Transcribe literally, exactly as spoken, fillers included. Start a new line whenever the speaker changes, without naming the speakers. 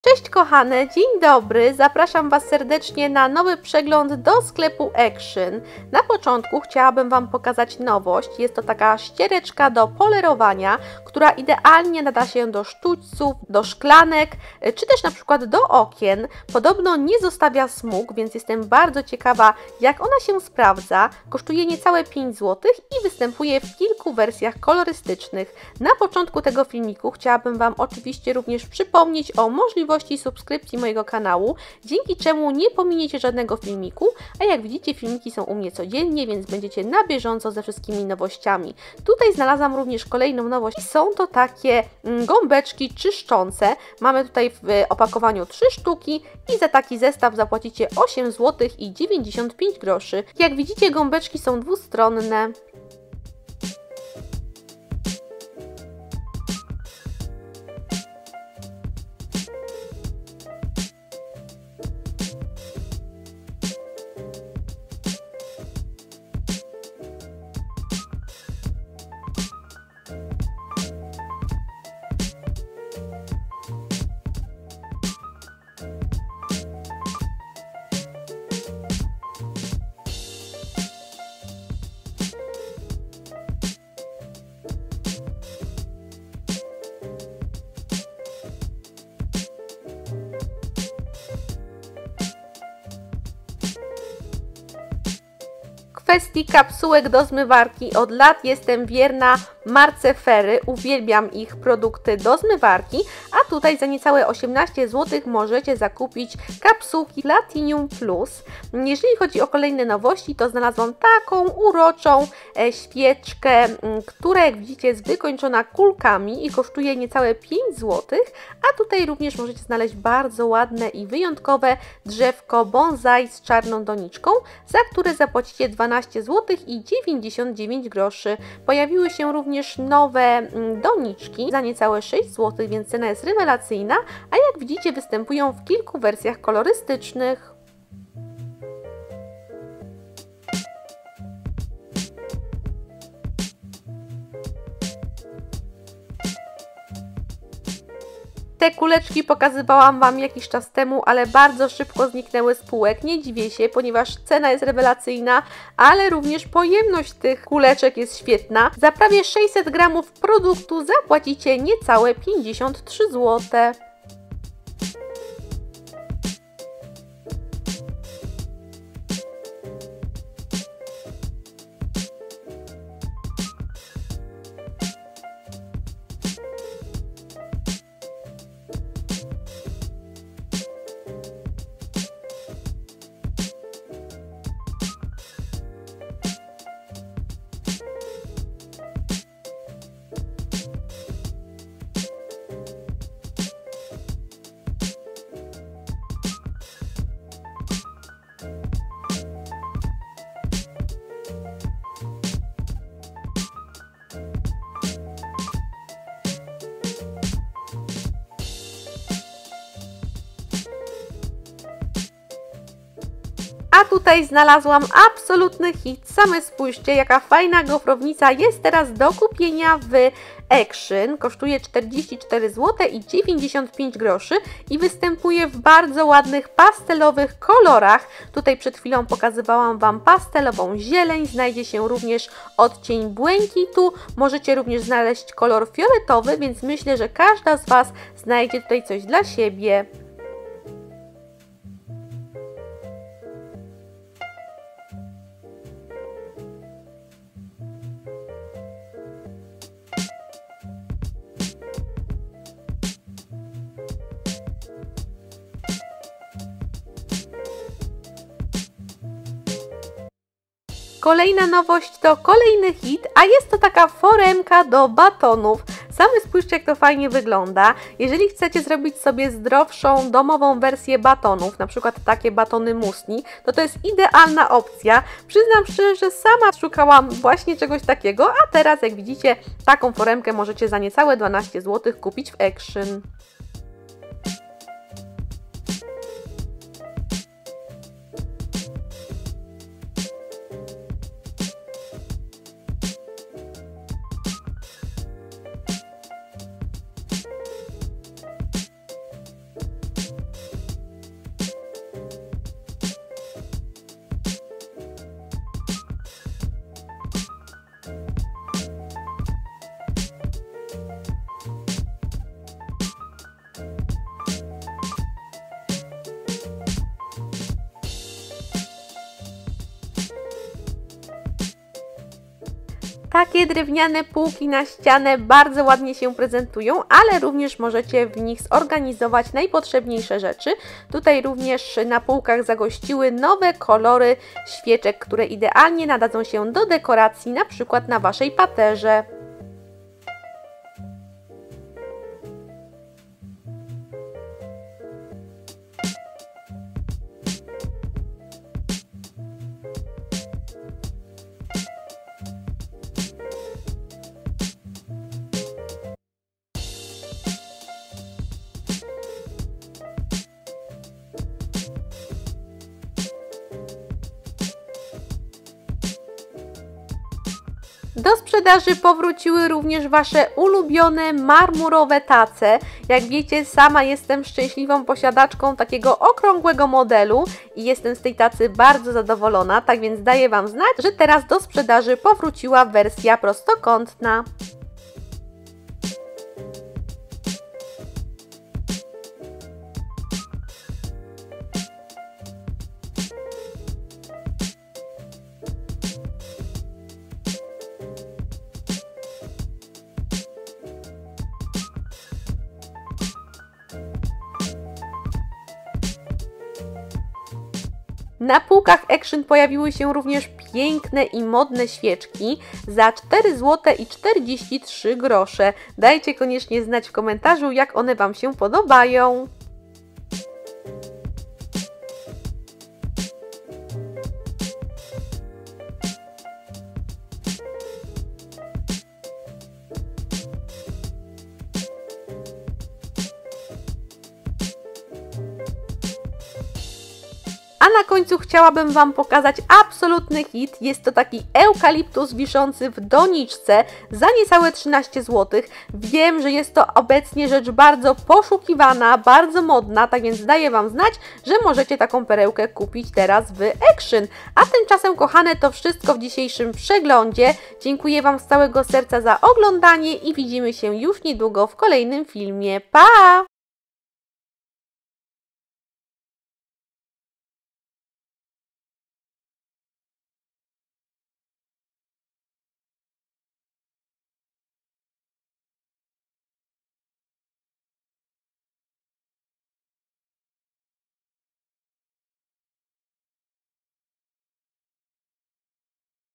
Cześć kochane, dzień dobry, zapraszam Was serdecznie na nowy przegląd do sklepu Action. Na początku chciałabym Wam pokazać nowość, jest to taka ściereczka do polerowania, która idealnie nada się do sztućców, do szklanek, czy też na przykład do okien. Podobno nie zostawia smug, więc jestem bardzo ciekawa, jak ona się sprawdza. Kosztuje niecałe pięć złotych i występuje w kilku wersjach kolorystycznych. Na początku tego filmiku chciałabym Wam oczywiście również przypomnieć o możliwości subskrypcji mojego kanału, dzięki czemu nie pominiecie żadnego filmiku, a jak widzicie filmiki są u mnie codziennie, więc będziecie na bieżąco ze wszystkimi nowościami. Tutaj znalazłam również kolejną nowość, są to takie gąbeczki czyszczące, mamy tutaj w opakowaniu trzy sztuki i za taki zestaw zapłacicie osiem złotych i dziewięćdziesiąt pięć groszy. Jak widzicie gąbeczki są dwustronne. W kwestii kapsułek do zmywarki od lat jestem wierna marce Fairy, uwielbiam ich produkty do zmywarki, a tutaj za niecałe osiemnaście złotych możecie zakupić kapsułki Platinum Plus. Jeżeli chodzi o kolejne nowości, to znalazłam taką uroczą e, świeczkę, m, która jak widzicie jest wykończona kulkami i kosztuje niecałe pięć złotych, a tutaj również możecie znaleźć bardzo ładne i wyjątkowe drzewko bonsai z czarną doniczką, za które zapłacicie dwanaście złotych i dziewięćdziesiąt dziewięć groszy. Pojawiły się również nowe doniczki za niecałe sześć złotych, więc cena jest rewelacyjna, a jak widzicie występują w kilku wersjach kolorystycznych. Te kuleczki pokazywałam Wam jakiś czas temu, ale bardzo szybko zniknęły z półek. Nie dziwię się, ponieważ cena jest rewelacyjna, ale również pojemność tych kuleczek jest świetna. Za prawie sześćset gramów produktu zapłacicie niecałe pięćdziesiąt trzy złote. A tutaj znalazłam absolutny hit. Same spójrzcie, jaka fajna gofrownica jest teraz do kupienia w Action. Kosztuje czterdzieści cztery złote i dziewięćdziesiąt pięć groszy i występuje w bardzo ładnych pastelowych kolorach. Tutaj przed chwilą pokazywałam Wam pastelową zieleń, znajdzie się również odcień błękitu. Możecie również znaleźć kolor fioletowy, więc myślę, że każda z Was znajdzie tutaj coś dla siebie. Kolejna nowość to kolejny hit, a jest to taka foremka do batonów. Same spójrzcie, jak to fajnie wygląda. Jeżeli chcecie zrobić sobie zdrowszą, domową wersję batonów, na przykład takie batony musli, to to jest idealna opcja. Przyznam szczerze, że sama szukałam właśnie czegoś takiego, a teraz jak widzicie, taką foremkę możecie za niecałe dwanaście złotych kupić w Action. Takie drewniane półki na ścianę bardzo ładnie się prezentują, ale również możecie w nich zorganizować najpotrzebniejsze rzeczy. Tutaj również na półkach zagościły nowe kolory świeczek, które idealnie nadadzą się do dekoracji, na przykład na Waszej paterze. Do sprzedaży powróciły również Wasze ulubione marmurowe tace. Jak wiecie, sama jestem szczęśliwą posiadaczką takiego okrągłego modelu i jestem z tej tacy bardzo zadowolona, tak więc daję Wam znać, że teraz do sprzedaży powróciła wersja prostokątna. Na półkach Action pojawiły się również piękne i modne świeczki za cztery złote i czterdzieści trzy grosze. Dajcie koniecznie znać w komentarzu, jak one Wam się podobają. A na końcu chciałabym Wam pokazać absolutny hit. Jest to taki eukaliptus wiszący w doniczce za niecałe trzynaście złotych. Wiem, że jest to obecnie rzecz bardzo poszukiwana, bardzo modna, tak więc daję Wam znać, że możecie taką perełkę kupić teraz w Action. A tymczasem, kochane, to wszystko w dzisiejszym przeglądzie. Dziękuję Wam z całego serca za oglądanie i widzimy się już niedługo w kolejnym filmie. Pa!